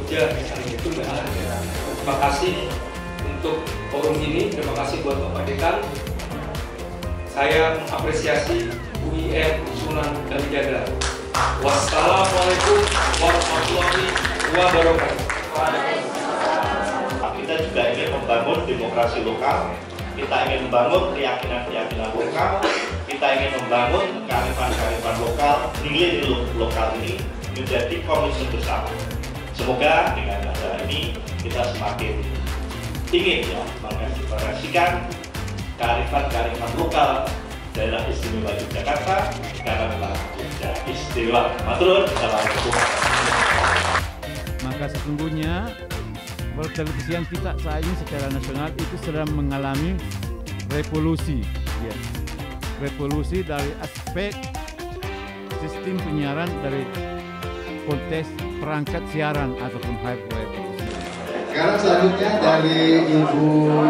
Jogja misalnya itu nggak ada. Terima kasih untuk forum ini, terima kasih buat Bapak Dekan. Saya mengapresiasi UIN Sunan Kalijaga. Wassalamualaikum warahmatullahi wabarakatuh. Kita juga ingin membangun demokrasi lokal, kita ingin membangun keyakinan-keyakinan lokal, kita ingin membangun kearifan-kearifan lokal, nilai-nilai lokal ini menjadi komitmen bersama. Semoga dengan acara ini kita semakin ingin mengekspresikan kearifan-kearifan lokal daerah istimewa Yogyakarta karena memang Jogja istimewa. Matur, assalamualaikum. Maka sesungguhnya pertelevisian kita saat ini secara nasional itu sedang mengalami revolusi, ya. Revolusi dari aspek sistem penyiaran dari konteks perangkat siaran ataupun hyperwave. Sekarang selanjutnya dari Ibu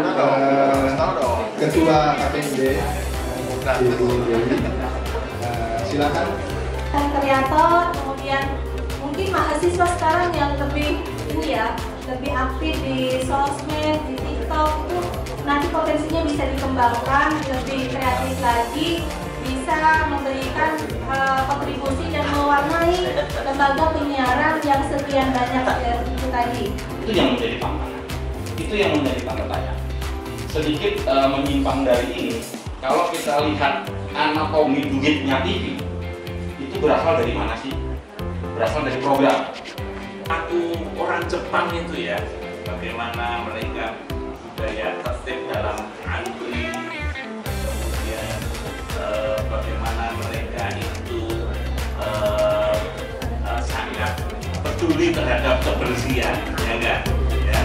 Ketua KPMD, Ibu Dewi, silakan. Kreator, kemudian mungkin mahasiswa sekarang yang lebih lebih aktif di sosmed, di TikTok itu nanti potensinya bisa dikembangkan lebih kreatif lagi, bisa memberikan kontribusi dan mewarnai lembaga penyiaran yang sekian banyak itu tadi. Itu yang menjadi pangkalan. Itu yang menjadi pangkalan. Sedikit menyimpang dari ini, kalau kita lihat anatomi duitnya TV, itu berasal dari mana sih? Berasal dari program. Aku orang Jepang itu ya, bagaimana mereka budaya tertib dalam antri, kemudian bagaimana mereka itu sangat peduli terhadap kebersihan, ya enggak? Ya.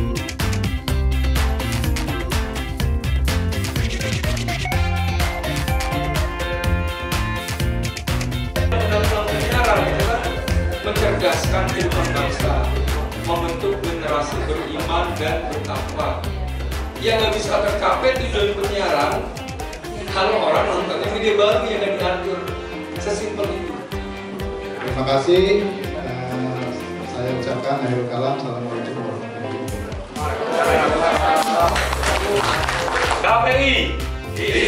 Mencerdaskan kehidupan bangsa, membentuk generasi beriman dan bertakwa. Yang nggak bisa tercapai tujuan penyiaran kalau orang nontonnya video baru yang nggak diatur. Sesimpel itu. Terima kasih. Saya ucapkan akhirul kalam. Assalamualaikum warahmatullahi wabarakatuh. KPI